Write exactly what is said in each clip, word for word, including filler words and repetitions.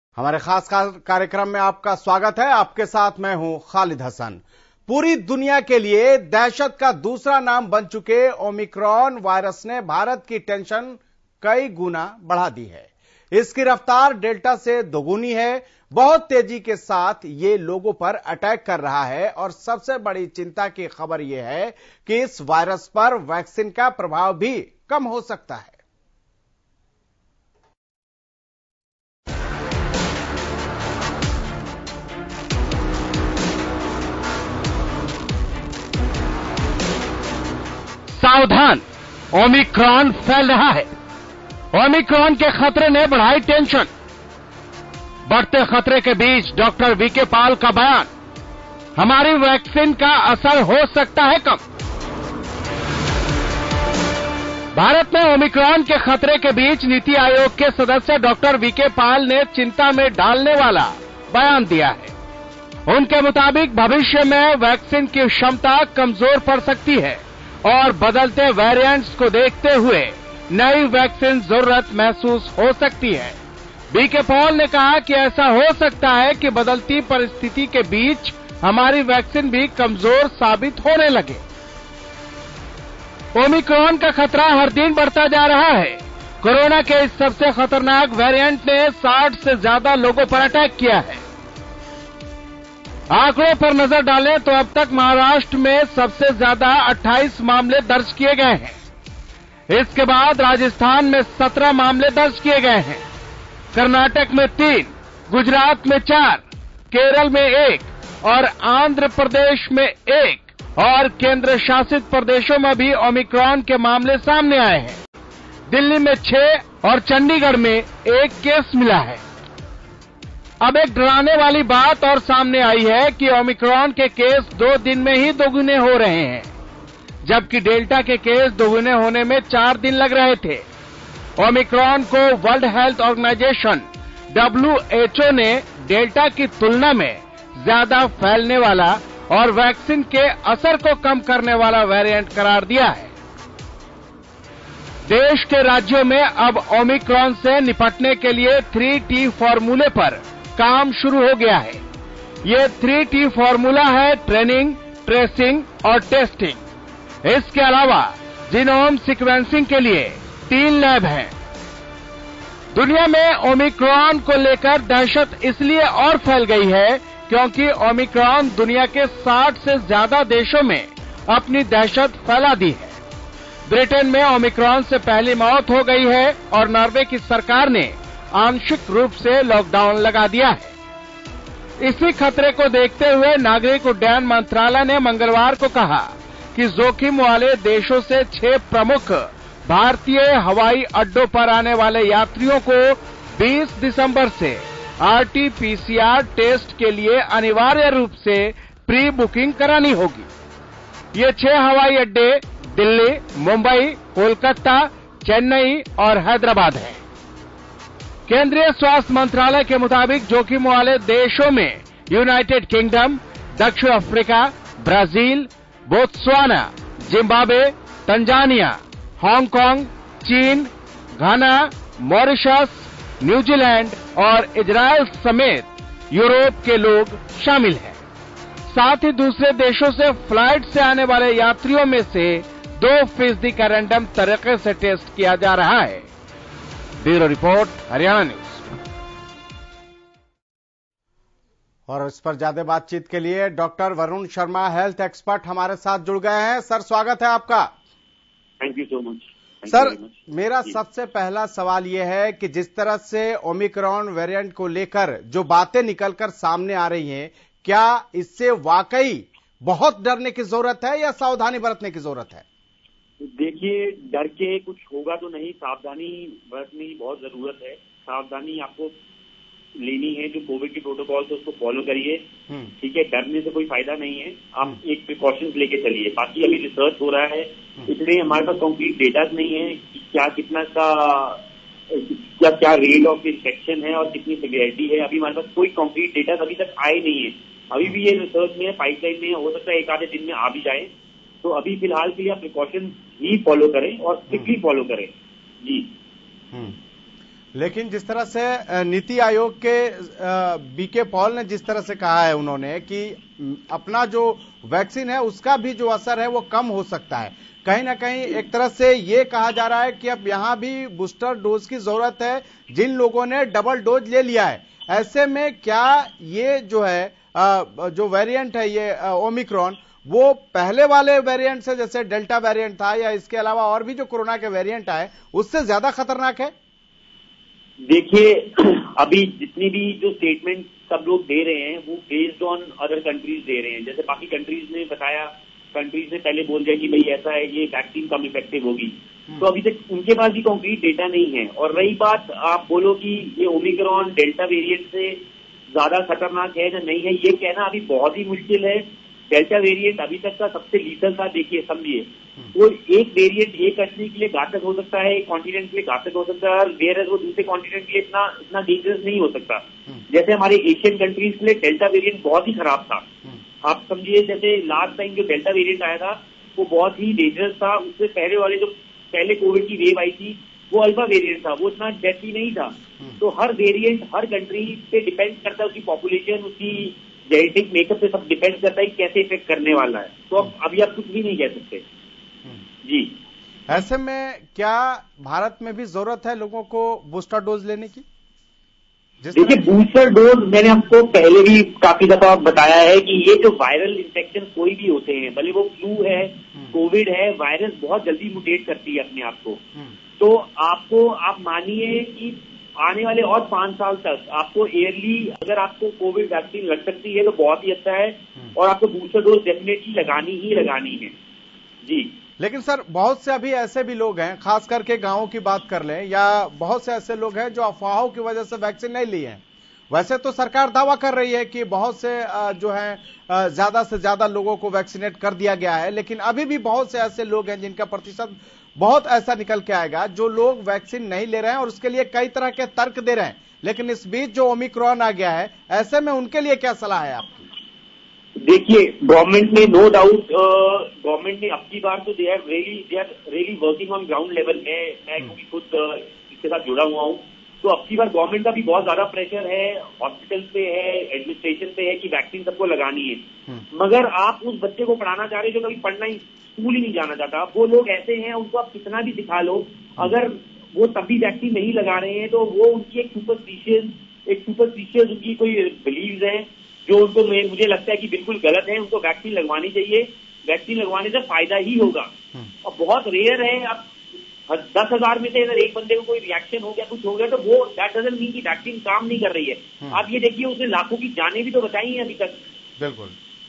हमारे खास कार्यक्रम में आपका स्वागत है। आपके साथ मैं हूं खालिद हसन। पूरी दुनिया के लिए दहशत का दूसरा नाम बन चुके ओमिक्रॉन वायरस ने भारत की टेंशन कई गुना बढ़ा दी है। इसकी रफ्तार डेल्टा से दोगुनी है। बहुत तेजी के साथ ये लोगों पर अटैक कर रहा है और सबसे बड़ी चिंता की खबर यह है कि इस वायरस पर वैक्सीन का प्रभाव भी कम हो सकता है। सावधान, ओमिक्रॉन फैल रहा है। ओमिक्रॉन के खतरे ने बढ़ाई टेंशन। बढ़ते खतरे के बीच डॉक्टर वीके पॉल का बयान, हमारी वैक्सीन का असर हो सकता है कम। भारत में ओमिक्रॉन के खतरे के बीच नीति आयोग के सदस्य डॉक्टर वीके पॉल ने चिंता में डालने वाला बयान दिया है। उनके मुताबिक भविष्य में वैक्सीन की क्षमता कमजोर पड़ सकती है और बदलते वेरिएंट्स को देखते हुए नई वैक्सीन जरूरत महसूस हो सकती है। वीके पॉल ने कहा कि ऐसा हो सकता है कि बदलती परिस्थिति के बीच हमारी वैक्सीन भी कमजोर साबित होने लगे। ओमिक्रॉन का खतरा हर दिन बढ़ता जा रहा है। कोरोना के इस सबसे खतरनाक वेरिएंट ने साठ से ज्यादा लोगों पर अटैक किया है। आंकड़ों पर नजर डालें तो अब तक महाराष्ट्र में सबसे ज्यादा अट्ठाईस मामले दर्ज किए गए हैं। इसके बाद राजस्थान में सत्रह मामले दर्ज किए गए हैं। कर्नाटक में तीन, गुजरात में चार, केरल में एक और आंध्र प्रदेश में एक और केंद्र शासित प्रदेशों में भी ओमिक्रॉन के मामले सामने आए हैं। दिल्ली में छह और चंडीगढ़ में एक केस मिला है। अब एक डराने वाली बात और सामने आई है कि ओमिक्रॉन के केस दो दिन में ही दोगुने हो रहे हैं, जबकि डेल्टा के केस दोगुने होने में चार दिन लग रहे थे। ओमिक्रॉन को World Health Organization W H O ने डेल्टा की तुलना में ज्यादा फैलने वाला और वैक्सीन के असर को कम करने वाला वेरिएंट करार दिया है। देश के राज्यों में अब ओमिक्रॉन से निपटने के लिए थ्री टी फॉर्मूले पर काम शुरू हो गया है। ये थ्री टी फॉर्मूला है ट्रेनिंग, ट्रेसिंग और टेस्टिंग। इसके अलावा जीनोम सीक्वेंसिंग के लिए तीन लैब हैं। दुनिया में ओमिक्रॉन को लेकर दहशत इसलिए और फैल गई है क्योंकि ओमिक्रॉन दुनिया के साठ से ज्यादा देशों में अपनी दहशत फैला दी है। ब्रिटेन में ओमिक्रॉन से पहली मौत हो गई है और नॉर्वे की सरकार ने आंशिक रूप से लॉकडाउन लगा दिया है। इसी खतरे को देखते हुए नागरिक उड्डयन मंत्रालय ने मंगलवार को कहा कि जोखिम वाले देशों से छह प्रमुख भारतीय हवाई अड्डों पर आने वाले यात्रियों को बीस दिसंबर से R T P C R test के लिए अनिवार्य रूप से प्री बुकिंग करानी होगी। ये छह हवाई अड्डे दिल्ली, मुंबई, कोलकाता, चेन्नई और हैदराबाद हैं। केंद्रीय स्वास्थ्य मंत्रालय के मुताबिक जोखिम वाले देशों में यूनाइटेड किंगडम, दक्षिण Africa, Brazil, Botswana, Zimbabwe, Tanzania, Hong Kong, चीन, घाना, मॉरिशस, न्यूजीलैंड और इजराइल समेत यूरोप के लोग शामिल हैं। साथ ही दूसरे देशों से फ्लाइट से आने वाले यात्रियों में से दो फीसदी का रैंडम तरीके से टेस्ट किया जा रहा है। Bureau report, Haryana news. और इस पर ज्यादा बातचीत के लिए doctor Varun Sharma, health expert, हमारे साथ जुड़ गए हैं। सर, स्वागत है आपका। Thank you so much. Sir, मेरा सबसे पहला सवाल यह है कि जिस तरह से ओमिक्रॉन वेरिएंट को लेकर जो बातें निकलकर सामने आ रही हैं, क्या इससे वाकई बहुत डरने की जरूरत है या सावधानी बरतने की जरूरत है? देखिए, डर के कुछ होगा तो नहीं, सावधानी बरतने की बहुत जरूरत है। सावधानी आपको लेनी है, जो कोविड के प्रोटोकॉल है उसको फॉलो करिए, ठीक है। डरने से कोई फायदा नहीं है, आप एक प्रिकॉशंस लेके चलिए। बाकी अभी रिसर्च हो रहा है, इसलिए हमारे पास कंप्लीट डेटा नहीं है कि क्या कितना का क्या क्या रेट ऑफ इन्फेक्शन है और कितनी सिवियरिटी है। अभी हमारे पास कोई कंप्लीट डेटा अभी तक आए नहीं है। अभी भी ये रिसर्च में है, पाइपलाइन में है, हो सकता है एक आधे दिन में आ भी जाए। तो अभी फिलहाल के लिए आप प्रिकॉशन ही फॉलो करें और स्ट्रिक्टली फॉलो करें। जी लेकिन जिस तरह से नीति आयोग के बीके पॉल ने जिस तरह से कहा है उन्होंने कि अपना जो वैक्सीन है उसका भी जो असर है वो कम हो सकता है, कहीं ना कहीं एक तरह से ये कहा जा रहा है कि अब यहां भी बूस्टर डोज की जरूरत है जिन लोगों ने डबल डोज ले लिया है। ऐसे में क्या ये जो है जो वेरिएंट है ये ओमिक्रॉन वो पहले वाले वेरिएंट से जैसे डेल्टा वेरिएंट था या इसके अलावा और भी जो कोरोना के वेरिएंट आए उससे ज्यादा खतरनाक है? देखिए, अभी जितनी भी जो स्टेटमेंट सब लोग दे रहे हैं वो बेस्ड ऑन अदर कंट्रीज दे रहे हैं। जैसे बाकी कंट्रीज ने बताया, कंट्रीज ने पहले बोल दिया कि भाई ऐसा है, ये वैक्सीन कम इफेक्टिव होगी, तो अभी तक उनके पास भी कॉन्क्रीट डेटा नहीं है। और रही बात आप बोलो कि ये ओमिक्रॉन डेल्टा वेरिएंट से ज्यादा खतरनाक है या नहीं है, ये कहना अभी बहुत ही मुश्किल है। डेल्टा वेरिएंट अभी तक का सबसे लीथल था। देखिए, समझिए, वो एक वेरिएंट एक कंट्री के लिए घातक हो सकता है, एक कॉन्टिनेंट के लिए घातक हो सकता है, वेयर वो दूसरे कॉन्टिनेंट के लिए इतना इतना डेंजरस नहीं हो सकता। जैसे हमारे एशियन कंट्रीज के लिए डेल्टा वेरिएंट बहुत ही खराब था। आप समझिए, जैसे लास्ट टाइम जो डेल्टा वेरिएंट आया था वो बहुत ही डेंजरस था। उससे पहले वाले जो पहले कोविड की वेव आई थी वो अल्फा वेरिएंट था, वो इतना डेथली नहीं था। तो हर वेरिएंट हर कंट्री पे डिपेंड करता है, उसकी पॉपुलेशन, उसकी जेनेटिक मेकअप पे सब डिपेंड करता है कि कैसे इफेक्ट करने वाला है। तो अब अभी आप कुछ भी नहीं कह सकते जी। ऐसे में क्या भारत में भी जरूरत है लोगों को बूस्टर डोज लेने की? देखिए, बूस्टर डोज मैंने आपको पहले भी काफी दफा बताया है कि ये जो वायरल इन्फेक्शन कोई भी होते हैं, भले वो फ्लू है, कोविड है, वायरस बहुत जल्दी म्यूटेट करती है अपने आप को। तो आपको आप मानिए कि आने वाले और पांच साल तक आपको ईयरली अगर आपको कोविड वैक्सीन लग सकती है तो बहुत ही अच्छा है, और आपको बूस्टर डोज डेफिनेटली लगानी ही लगानी है जी। लेकिन सर, बहुत से अभी ऐसे भी लोग हैं, खास करके गांवों की बात कर लें, या बहुत से ऐसे लोग हैं जो अफवाहों की वजह से वैक्सीन नहीं ली है। वैसे तो सरकार दावा कर रही है कि बहुत से जो है ज्यादा से ज्यादा लोगों को वैक्सीनेट कर दिया गया है, लेकिन अभी भी बहुत से ऐसे लोग हैं जिनका प्रतिशत बहुत ऐसा निकल के आएगा जो लोग वैक्सीन नहीं ले रहे हैं और उसके लिए कई तरह के तर्क दे रहे हैं। लेकिन इस बीच जो ओमिक्रॉन आ गया है, ऐसे में उनके लिए क्या सलाह है आपकी? देखिए, गवर्नमेंट ने नो डाउट गवर्नमेंट ने अब की बार तो they are really they are really working on ground level में। मैं क्योंकि खुद इसके साथ जुड़ा हुआ हूँ, तो अब की बार गवर्नमेंट का भी बहुत ज्यादा प्रेशर है, हॉस्पिटल पे है, एडमिनिस्ट्रेशन पे है कि वैक्सीन सबको लगानी है। मगर आप उस बच्चे को पढ़ाना चाह रहे हो जो कभी पढ़ना ही स्कूल ही नहीं जाना चाहता, वो लोग ऐसे हैं, उनको आप कितना भी दिखा लो, अगर वो तब भी वैक्सीन नहीं लगा रहे हैं तो वो उनकी एक सुपरस्टिशियस एक सुपरस्टिशियस उनकी कोई बिलीव्स है जो उनको मुझे लगता है कि बिल्कुल गलत है। उनको वैक्सीन लगवानी चाहिए, वैक्सीन लगवाने से फायदा ही होगा। और बहुत रेयर है, अब दस हजार में से अगर एक बंदे को कोई रिएक्शन हो गया, कुछ हो गया, तो वो दैट डजंट मीन कि वैक्सीन काम नहीं कर रही है। आप ये देखिए, उसने लाखों की जानें भी तो बचाई हैं अभी तक। बिल्कुल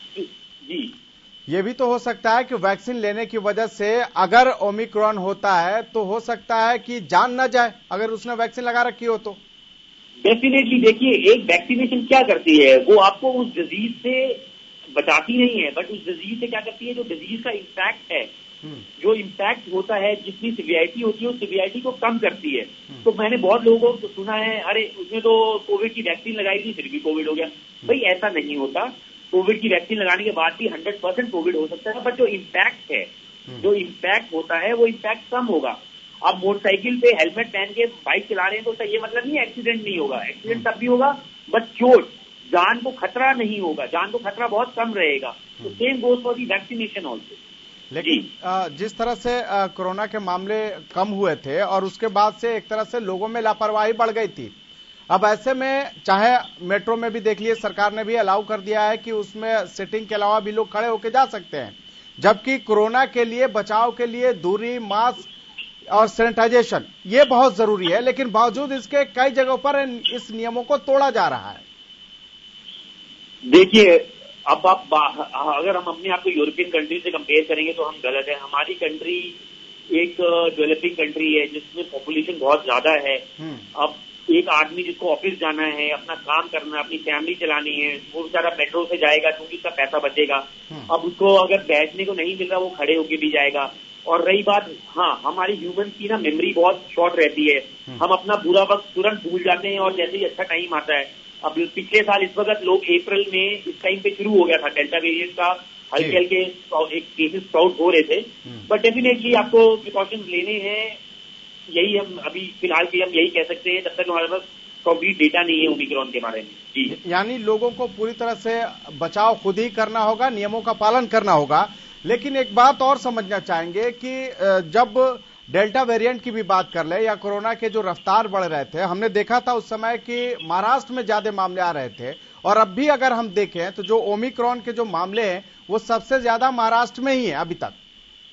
जी। ये भी तो हो सकता है कि वैक्सीन लेने की वजह से अगर ओमिक्रॉन होता है तो हो सकता है कि जान न जाए, अगर उसने वैक्सीन लगा रखी हो तो। डेफिनेटली। देखिए, एक वैक्सीनेशन क्या करती है, वो आपको उस डिजीज से बचाती नहीं है, बट उस डिजीज से क्या करती है, जो डिजीज का इम्पैक्ट है, जो इम्पैक्ट होता है, जितनी सिवियरिटी होती है उस सिवियरिटी को कम करती है। तो मैंने बहुत लोगों को सुना है, अरे उसने तो कोविड की वैक्सीन लगाई थी फिर भी कोविड हो गया। भाई ऐसा नहीं होता, कोविड की वैक्सीन लगाने के बाद भी हंड्रेड परसेंट कोविड हो सकता है, बट जो इम्पैक्ट है, जो इम्पैक्ट होता है वो इम्पैक्ट कम होगा। आप मोटरसाइकिल पे हेलमेट पहन के बाइक चला रहे हैं तो ये मतलब नहीं एक्सीडेंट नहीं होगा, एक्सीडेंट तब भी होगा, बट चोट, जान को खतरा नहीं होगा, जान को खतरा बहुत कम रहेगा। तो same goes for the vaccination also. लेकिन जिस तरह से कोरोना के मामले कम हुए थे और उसके बाद से एक तरह से लोगों में लापरवाही बढ़ गई थी, अब ऐसे में चाहे मेट्रो में भी देख लिए, सरकार ने भी अलाउ कर दिया है कि उसमें सिटिंग के अलावा भी लोग खड़े होकर जा सकते हैं, जबकि कोरोना के लिए बचाव के लिए दूरी, मास्क और सैनिटाइजेशन ये बहुत जरूरी है, लेकिन बावजूद इसके कई जगहों पर इस नियमों को तोड़ा जा रहा है। देखिए, अब आप अगर हम अपने आप को यूरोपियन कंट्री से कंपेयर करेंगे तो हम गलत है। हमारी कंट्री एक डेवलपिंग कंट्री है जिसमें पॉपुलेशन बहुत ज्यादा है। अब एक आदमी जिसको ऑफिस जाना है, अपना काम करना है, अपनी फैमिली चलानी है, वो बेचारा मेट्रो से जाएगा क्योंकि उसका पैसा बचेगा। अब उसको अगर बैठने को नहीं मिल रहा वो खड़े होके भी जाएगा। और रही बात, हाँ, हमारी ह्यूमन की ना मेमोरी बहुत शॉर्ट रहती है, हम अपना बुरा वक्त तुरंत भूल जाते हैं और जैसे ही अच्छा टाइम आता है। अब पिछले साल इस वक्त लोग अप्रैल में इस टाइम पे शुरू हो गया था डेल्टा वेरिएंट का, हल्के हल्के एक केसेस स्प्राउट हो रहे थे, बट डेफिनेटली आपको प्रिकॉशंस लेने हैं। यही हम अभी फिलहाल के हम यही कह सकते हैं, जब तक हमारे पास कंप्लीट डेटा नहीं है ओमिक्रॉन के बारे में। जी, यानी लोगों को पूरी तरह से बचाव खुद ही करना होगा, नियमों का पालन करना होगा। लेकिन एक बात और समझना चाहेंगे कि जब डेल्टा वेरिएंट की भी बात कर ले या कोरोना के जो रफ्तार बढ़ रहे थे, हमने देखा था उस समय कि महाराष्ट्र में ज्यादा मामले आ रहे थे, और अब भी अगर हम देखें तो जो ओमिक्रॉन के जो मामले हैं वो सबसे ज्यादा महाराष्ट्र में ही है अभी तक।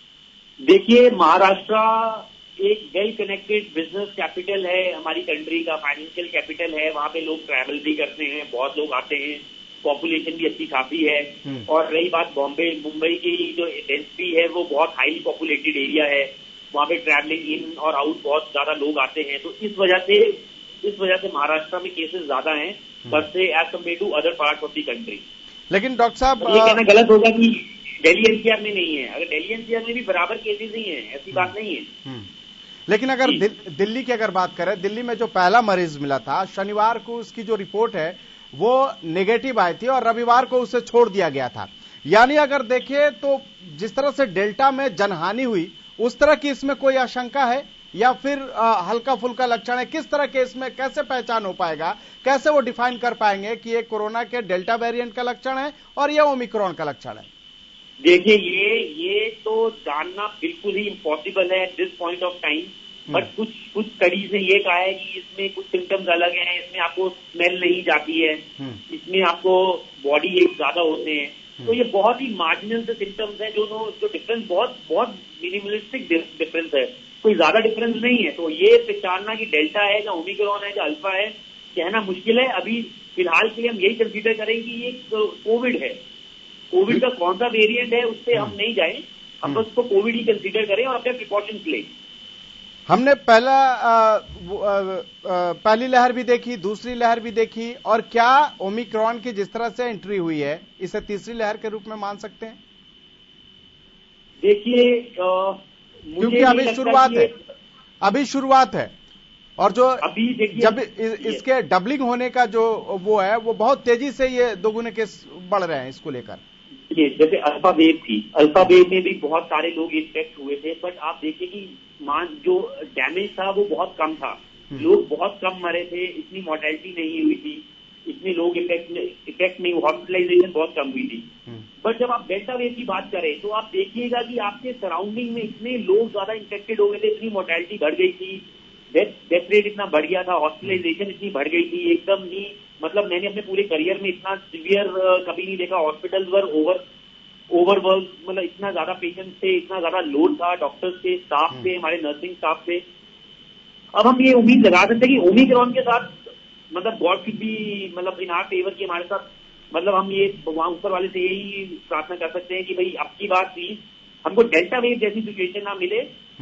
देखिए, महाराष्ट्र एक वेल कनेक्टेड बिजनेस कैपिटल है हमारी कंट्री का, फाइनेंशियल कैपिटल है। वहां पे लोग ट्रैवल भी करते हैं, बहुत लोग आते हैं, पॉपुलेशन भी अच्छी खासी है। और रही बात बॉम्बे मुंबई की जो डेंसिटी है वो बहुत हाईली पॉपुलेटेड एरिया है, वहां पे ट्रैवलिंग इन और आउट बहुत ज्यादा लोग आते हैं। तो इस वजह से इस वजह से महाराष्ट्र में केसेस ज्यादा हैं बट से as compare to other part of the country. लेकिन डॉक्टर साहब, ये कहना गलत होगा कि दिल्ली एनसीआर में नहीं है। अगर दिल्ली एनसीआर में भी बराबर केसेस ही हैं, ऐसी बात नहीं है। लेकिन अगर दि, दिल्ली की अगर बात करें, दिल्ली में जो पहला मरीज मिला था शनिवार को, उसकी जो रिपोर्ट है वो नेगेटिव आई थी और रविवार को उसे छोड़ दिया गया था। यानी अगर देखिए तो जिस तरह से डेल्टा में जनहानि हुई उस तरह की इसमें कोई आशंका है या फिर आ, हल्का फुल्का लक्षण है? किस तरह के इसमें कैसे पहचान हो पाएगा, कैसे वो डिफाइन कर पाएंगे कि ये कोरोना के डेल्टा वेरिएंट का लक्षण है और ये ओमिक्रॉन का लक्षण है? देखिए, ये ये तो जानना बिल्कुल ही इम्पॉसिबल है at this point of time. But कुछ कुछ स्टडीज ने ये कहा है कि इसमें कुछ सिम्टम्स अलग हैं, इसमें आपको स्मेल नहीं जाती है, इसमें आपको बॉडी एक ज्यादा होते हैं। तो ये बहुत ही मार्जिनल से सिम्टम्स हैं, जो जो डिफरेंस बहुत बहुत मिनिमलिस्टिक डिफरेंस है, कोई ज्यादा डिफरेंस नहीं है। तो ये पहचानना कि डेल्टा है या ओमिक्रॉन है या अल्फा है कहना मुश्किल है। अभी फिलहाल के लिए हम यही कंसीडर करें कि ये कोविड है। कोविड का कौन सा वेरिएंट है उससे हम नहीं जाएं, हम बस उसको कोविड ही कंसीडर करें और अपने प्रिकॉशंस लें। हमने पहला आ, आ, आ, पहली लहर भी देखी, दूसरी लहर भी देखी, और क्या ओमिक्रॉन की जिस तरह से एंट्री हुई है इसे तीसरी लहर के रूप में मान सकते हैं? देखिए, क्योंकि अभी शुरुआत है, अभी शुरुआत है, और जो अभी देखिए जब इस, इसके डबलिंग होने का जो वो है वो बहुत तेजी से ये दोगुने केस बढ़ रहे हैं इसको लेकर। ये जैसे अल्फा वेव थी, अल्फा वेव में भी बहुत सारे लोग इन्फेक्ट हुए थे, बट आप देखिए कि मान जो डैमेज था वो बहुत कम था, लोग बहुत कम मरे थे, इतनी मोर्टेलिटी नहीं हुई थी, इतने लोग इफेक्ट इफेक्ट नहीं, हॉस्पिटलाइजेशन बहुत कम हुई थी। बट जब आप डेल्टा वेव की बात करें तो आप देखिएगा कि आपके सराउंडिंग में इतने लोग ज्यादा इन्फेक्टेड हो गए थे, इतनी मोर्टेलिटी बढ़ गई थी, डेथ डेथ रेट इतना बढ़ गया था, हॉस्पिटलाइजेशन इतनी बढ़ गई थी, एकदम ही मतलब मैंने अपने पूरे करियर में इतना सीवियर कभी नहीं देखा। हॉस्पिटल्स वर ओवर ओवरवर्क, मतलब इतना ज्यादा पेशेंट थे, इतना ज्यादा लोड था डॉक्टर्स के, स्टाफ पे, हमारे नर्सिंग स्टाफ पे। अब हम ये उम्मीद लगा सकते हैं कि ओमिक्रॉन के साथ मतलब गॉड की भी मतलब इन आर फेवर की हमारे साथ, मतलब हम ये भगवान ऊपर वाले से यही प्रार्थना कर सकते हैं कि भाई अब की बात प्लीज हमको डेल्टा वेव जैसी सिचुएशन ना मिले।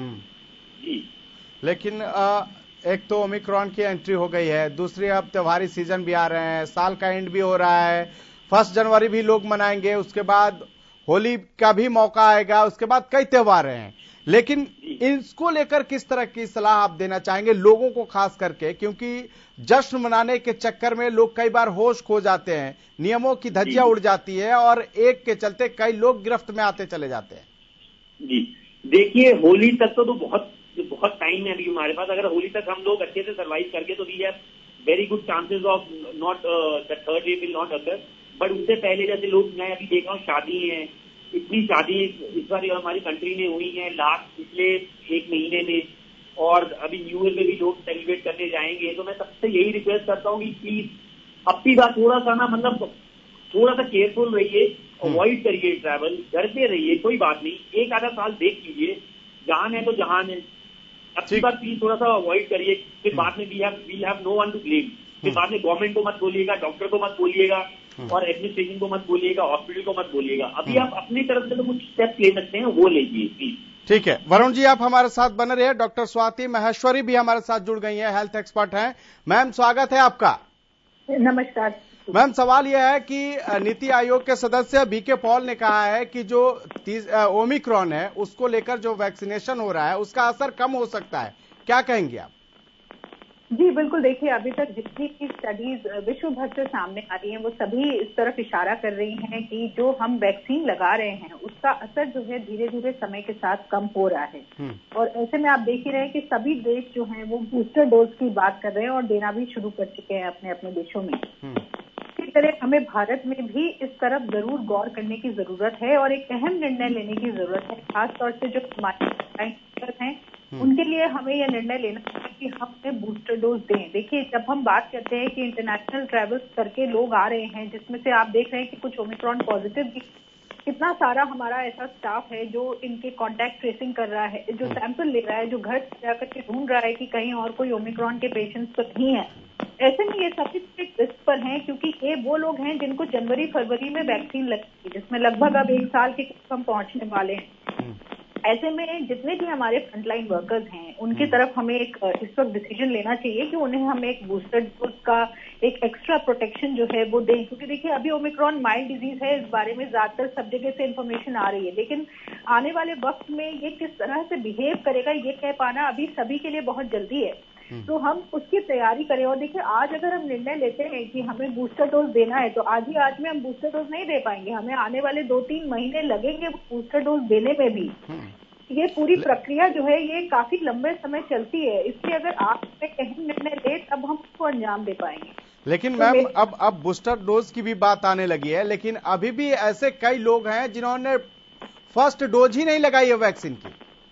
जी, लेकिन आ, एक तो ओमिक्रॉन की एंट्री हो गई है, दूसरी अब त्योहारी सीजन भी आ रहे हैं, साल का एंड भी हो रहा है, फर्स्ट जनवरी भी लोग मनाएंगे, उसके बाद होली का भी मौका आएगा, उसके बाद कई त्योहार हैं। लेकिन इसको लेकर किस तरह की सलाह आप देना चाहेंगे लोगों को, खास करके क्योंकि जश्न मनाने के चक्कर में लोग कई बार होश खो जाते हैं, नियमों की धज्जियां उड़ जाती है और एक के चलते कई लोग गिरफ्त में आते चले जाते हैं। जी, देखिए होली तक तो, तो बहुत बहुत टाइम है अभी हमारे पास। अगर होली तक हम लोग अच्छे से सर्वाइव करके तो we have very good chances of not the third wave will not occur. But उससे पहले जैसे लोग, मैं अभी देख रहा हूँ शादी है, इतनी शादी इस बार हमारी कंट्री में हुई है लास्ट पिछले एक महीने में, और अभी न्यू ईयर में भी लोग सेलिब्रेट करने जाएंगे। तो मैं सबसे यही रिक्वेस्ट करता हूँ कि प्लीज अब की बार थोड़ा सा ना मतलब थोड़ा सा केयरफुल रहिए, अवॉइड करिए ट्रैवल, घर पे रहिए, कोई बात नहीं, एक आधा साल देख लीजिए, जहान है तो जहान है। अब की बार प्लीज थोड़ा सा अवॉइड करिए, फिर बाद में we have we have no one to blame. फिर बाद में गवर्नमेंट को मत बोलिएगा, डॉक्टर को मत बोलिएगा और एडमिनिस्ट्रेशन को मत बोलिएगा, हॉस्पिटल को मत बोलिएगा। अभी आप अपनी तरफ से तो कुछ स्टेप ले सकते हैं, वो लीजिए प्लीज। ठीक है वरुण जी, आप हमारे साथ बने रहे। डॉक्टर स्वाति महेश्वरी भी हमारे साथ जुड़ गई हैं, हेल्थ एक्सपर्ट हैं। मैम स्वागत है आपका। नमस्कार मैम, सवाल यह है कि नीति आयोग के सदस्य बीके पॉल ने कहा है कि जो ओमिक्रॉन है उसको लेकर जो वैक्सीनेशन हो रहा है उसका असर कम हो सकता है, क्या कहेंगे आप? जी बिल्कुल, देखिए अभी तक जितनी भी स्टडीज विश्व भर से सामने आ रही हैं वो सभी इस तरफ इशारा कर रही हैं कि जो हम वैक्सीन लगा रहे हैं उसका असर जो है धीरे धीरे समय के साथ कम हो रहा है। और ऐसे में आप देख ही रहे हैं कि सभी देश जो हैं वो बूस्टर डोज की बात कर रहे हैं और देना भी शुरू कर चुके हैं अपने अपने देशों में। इसी तरह हमें भारत में भी इस तरफ जरूर गौर करने की जरूरत है और एक अहम निर्णय लेने की जरूरत है, खासतौर से जो हमारे हैं उनके लिए हमें यह निर्णय लेना चाहिए कि हम उन्हें बूस्टर डोज दें। देखिए, जब हम बात करते हैं कि इंटरनेशनल ट्रैवल करके लोग आ रहे हैं, जिसमें से आप देख रहे हैं कि कुछ ओमिक्रॉन पॉजिटिव भी, कितना सारा हमारा ऐसा स्टाफ है जो इनके कांटेक्ट ट्रेसिंग कर रहा है, जो सैंपल ले रहा है, जो घर जाकर के ढूंढ रहा है कि कहीं और कोई ओमिक्रॉन के पेशेंट्स तो नहीं है। ऐसे में ये सभी रिस्क पर हैं क्योंकि ये वो लोग हैं जिनको जनवरी फरवरी में वैक्सीन लगती है, जिसमें लगभग अब एक साल के हम पहुंचने वाले हैं। ऐसे में जितने भी हमारे फ्रंटलाइन वर्कर्स हैं उनकी तरफ हमें एक इस वक्त डिसीजन लेना चाहिए कि उन्हें हम एक बूस्टर डोज का एक एक्स्ट्रा प्रोटेक्शन जो है वो दें, क्योंकि देखिए अभी ओमिक्रॉन माइल्ड डिजीज है, इस बारे में ज्यादातर सब जगह से इन्फॉर्मेशन आ रही है, लेकिन आने वाले वक्त में ये किस तरह से बिहेव करेगा ये कह पाना अभी सभी के लिए बहुत जल्दी है। तो हम उसकी तैयारी करें। और देखिए, आज अगर हम निर्णय लेते हैं कि हमें बूस्टर डोज देना है तो आज ही आज में हम बूस्टर डोज नहीं दे पाएंगे, हमें आने वाले दो तीन महीने लगेंगे बूस्टर डोज देने में भी। ये पूरी प्रक्रिया जो है ये काफी लंबे समय चलती है, इसलिए अगर आप एक अहम निर्णय ले तब हम उसको अंजाम दे पाएंगे। लेकिन तो मैम अब अब बूस्टर डोज की भी बात आने लगी है, लेकिन अभी भी ऐसे कई लोग हैं जिन्होंने फर्स्ट डोज ही नहीं लगाई है वैक्सीन की।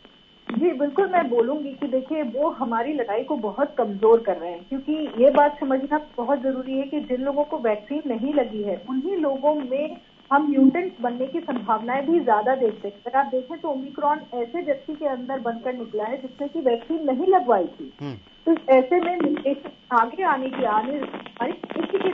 जी बिल्कुल, मैं बोलूंगी कि देखिए वो हमारी लड़ाई को बहुत कमजोर कर रहे हैं, क्योंकि ये बात समझना बहुत जरूरी है कि जिन लोगों को वैक्सीन नहीं लगी है उन्हीं लोगों में हम म्यूटेंट्स बनने की संभावनाएं भी ज्यादा देखते हैं। अगर आप देखें तो ओमिक्रॉन ऐसे व्यक्ति के अंदर बनकर निकला है जिसने की वैक्सीन नहीं लगवाई थी, तो ऐसे में म्यूटेशन आगे आने की आने हमारी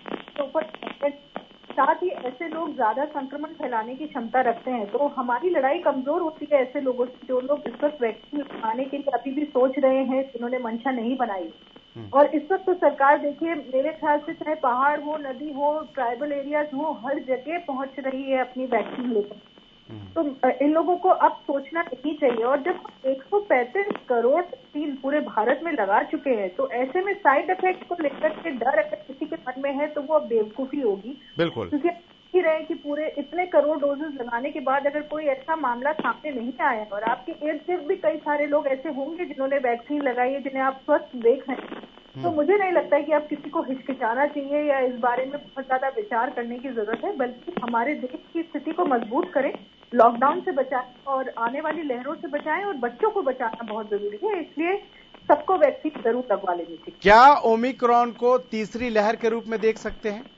ऊपर साथ ही ऐसे लोग ज्यादा संक्रमण फैलाने की क्षमता रखते हैं। तो हमारी लड़ाई कमजोर होती है ऐसे लोगों से जो लोग इस वक्त वैक्सीन लगवाने के लिए अभी भी सोच रहे हैं, जिन्होंने मंशा नहीं बनाई। और इस वक्त तो सरकार देखिए मेरे ख्याल से चाहे पहाड़ हो, नदी हो, ट्राइबल एरियाज हो, हर जगह पहुंच रही है अपनी वैक्सीन लेकर। तो इन लोगों को अब सोचना नहीं चाहिए। और जब एक सौ पैंतीस करोड़ वैक्सीन पूरे भारत में लगा चुके हैं तो ऐसे में साइड इफेक्ट को लेकर के डर अगर किसी के मन में है तो वो अब बेवकूफी होगी। बिल्कुल, क्योंकि ही रहे कि पूरे इतने करोड़ डोजेस लगाने के बाद अगर कोई ऐसा मामला सामने नहीं आया, और आपके इर्द गिर्द भी कई सारे लोग ऐसे होंगे जिन्होंने वैक्सीन लगाई है, जिन्हें आप स्वस्थ देख रहे हैं, तो मुझे नहीं लगता है कि आप किसी को हिचकिचाना चाहिए या इस बारे में बहुत ज्यादा विचार करने की जरूरत है, बल्कि हमारे देश की स्थिति को मजबूत करें, लॉकडाउन से बचाएं और आने वाली लहरों से बचाएं, और बच्चों को बचाना बहुत जरूरी है, इसलिए सबको वैक्सीन जरूर लगवा लेनी चाहिए। क्या ओमिक्रॉन को तीसरी लहर के रूप में देख सकते हैं?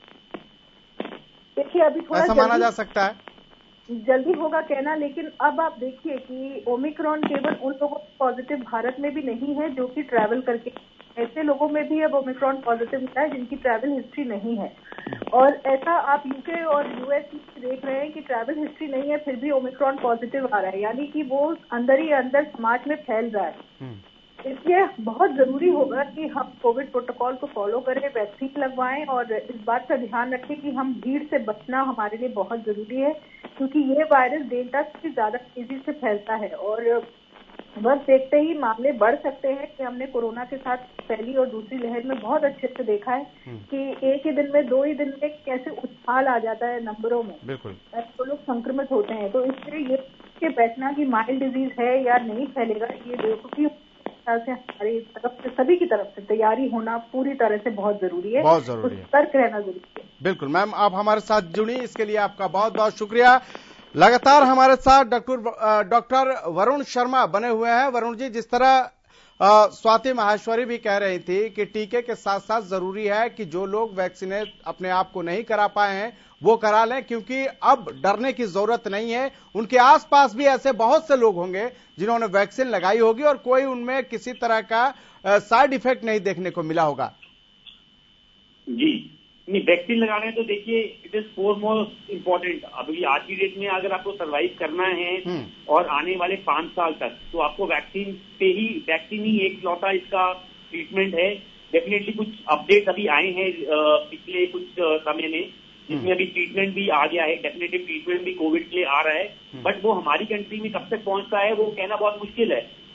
देखिए अभी थोड़ा ऐसा माना जा सकता है, जल्दी होगा कहना, लेकिन अब आप देखिए कि ओमिक्रॉन केवल उन लोगों को पॉजिटिव भारत में भी नहीं है जो कि ट्रैवल करके, ऐसे लोगों में भी अब ओमिक्रॉन पॉजिटिव होता है जिनकी ट्रैवल हिस्ट्री नहीं है। और ऐसा आप यूके और यूएस में देख रहे हैं कि ट्रैवल हिस्ट्री नहीं है फिर भी ओमिक्रॉन पॉजिटिव आ रहा है, यानी कि वो अंदर ही अंदर समाज में फैल रहा है। इसलिए बहुत जरूरी होगा कि हम कोविड प्रोटोकॉल को फॉलो करें, वैक्सीन लगवाएं और इस बात का ध्यान रखें कि हम भीड़ से बचना हमारे लिए बहुत जरूरी है, क्योंकि ये वायरस डेल्टा से ज्यादा तेजी से फैलता है और बस देखते ही मामले बढ़ सकते हैं। कि हमने कोरोना के साथ पहली और दूसरी लहर में बहुत अच्छे से देखा है कि एक ही दिन में, दो ही दिन में कैसे उछाल आ जाता है नंबरों में, बिल्कुल तो लोग संक्रमित होते हैं। तो इसलिए ये के बैठना कि माइल्ड डिजीज है या नहीं फैलेगा, ये बेवकूफी से हमारी तरफ से, सभी की तरफ से तैयारी होना पूरी तरह से बहुत जरूरी है, बहुत जरूरी है, सतर्क रहना जरूरी है। बिल्कुल मैम, आप हमारे साथ जुड़ी इसके लिए आपका बहुत बहुत शुक्रिया। लगातार हमारे साथ डॉक्टर डॉक्टर वरुण शर्मा बने हुए हैं। वरुण जी, जिस तरह स्वाति माहेश्वरी भी कह रही थी कि टीके के साथ साथ जरूरी है कि जो लोग वैक्सीनेट अपने आप को नहीं करा पाए हैं वो करा लें, क्योंकि अब डरने की जरूरत नहीं है। उनके आसपास भी ऐसे बहुत से लोग होंगे जिन्होंने वैक्सीन लगाई होगी और कोई उनमें किसी तरह का साइड इफेक्ट नहीं देखने को मिला होगा। जी नहीं, वैक्सीन लगाने तो देखिए it is foremost important. अभी आज की डेट में अगर आपको सर्वाइव करना है और आने वाले पांच साल तक, तो आपको वैक्सीन पे ही वैक्सीन ही एक लौटा इसका ट्रीटमेंट है। डेफिनेटली कुछ अपडेट अभी आए हैं पिछले कुछ समय में, जिसमें अभी ट्रीटमेंट भी आ गया है, डेफिनेटिव ट्रीटमेंट भी कोविड के लिए आ रहा है, बट वो हमारी कंट्री में कब तक पहुंचता है वो कहना बहुत मुश्किल है।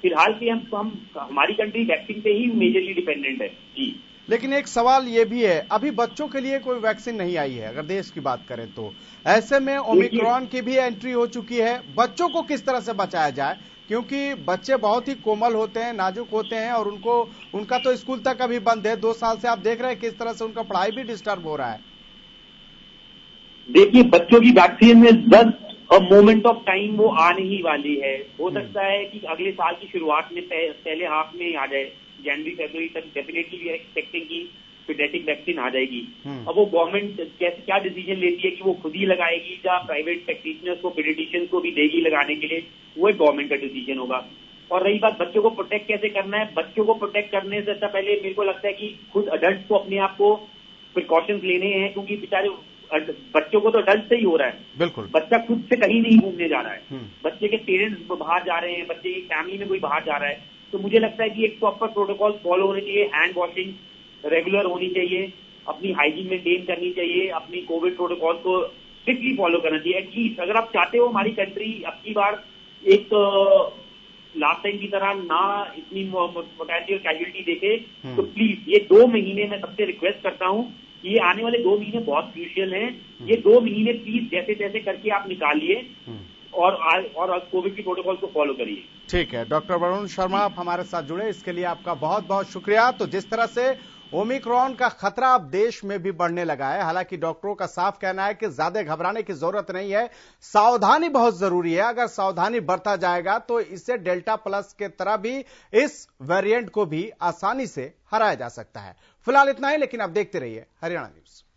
फिलहाल के हम हम हमारी कंट्री वैक्सीन पे ही मेजरली डिपेंडेंट है जी। लेकिन एक सवाल ये भी है, अभी बच्चों के लिए कोई वैक्सीन नहीं आई है अगर देश की बात करें तो, ऐसे में ओमिक्रॉन की भी एंट्री हो चुकी है। बच्चों को किस तरह से बचाया जाए, क्योंकि बच्चे बहुत ही कोमल होते हैं, नाजुक होते हैं, और उनको उनका तो स्कूल तक अभी बंद है। दो साल से आप देख रहे हैं किस तरह से उनका पढ़ाई भी डिस्टर्ब हो रहा है। देखिए, बच्चों की वैक्सीन में just a moment of time वो आने ही वाली है। हो सकता है कि अगले साल की शुरुआत में पहले हाफ में आ जाए, जनवरी फरवरी तक डेफिनेटली वी आर एक्सपेक्टिंग की पीडियाट्रिक वैक्सीन आ जाएगी। अब वो गवर्नमेंट कैसे क्या डिसीजन लेती है कि वो खुद ही लगाएगी या प्राइवेट प्रैक्टिशनर्स को, पीडियाट्रिशियंस को भी देगी लगाने के लिए, वो एक गवर्नमेंट का डिसीजन होगा। और रही बात बच्चों को प्रोटेक्ट कैसे करना है, बच्चों को प्रोटेक्ट करने से अच्छा पहले मेरे को लगता है कि खुद अडल्ट को अपने आप को प्रिकॉशंस लेने हैं, क्योंकि बेचारे बच्चों को तो अडल्ट से ही हो रहा है। बिल्कुल, बच्चा खुद से कहीं नहीं घूमने जा रहा है, बच्चे के पेरेंट्स बाहर जा रहे हैं, बच्चे की फैमिली में कोई बाहर जा रहा है। तो मुझे लगता है कि एक प्रॉपर प्रोटोकॉल फॉलो होने चाहिए, हैंड वॉशिंग रेगुलर होनी चाहिए, अपनी हाइजीन मेंटेन करनी चाहिए, अपनी कोविड प्रोटोकॉल को स्ट्रिक्टली फॉलो करना चाहिए। एटलीस्ट अगर आप चाहते हो हमारी कंट्री अब की बार एक लास्ट टाइम की तरह ना इतनी मोर्टेलिटी और कैजुअलिटी देखे, तो प्लीज ये दो महीने में सबसे रिक्वेस्ट करता हूँ, ये आने वाले दो महीने बहुत क्रूशियल हैं। ये दो महीने प्लीज जैसे तैसे करके आप निकालिए और और कोविड की प्रोटोकॉल को फॉलो करिए। ठीक है, डॉक्टर वरुण शर्मा आप हमारे साथ जुड़े, इसके लिए आपका बहुत बहुत शुक्रिया। तो जिस तरह से ओमिक्रॉन का खतरा अब देश में भी बढ़ने लगा है, हालांकि डॉक्टरों का साफ कहना है कि ज्यादा घबराने की जरूरत नहीं है, सावधानी बहुत जरूरी है। अगर सावधानी बरता जाएगा तो इससे डेल्टा प्लस के तरह भी इस वेरिएंट को भी आसानी से हराया जा सकता है। फिलहाल इतना ही, लेकिन अब देखते रहिए हरियाणा न्यूज।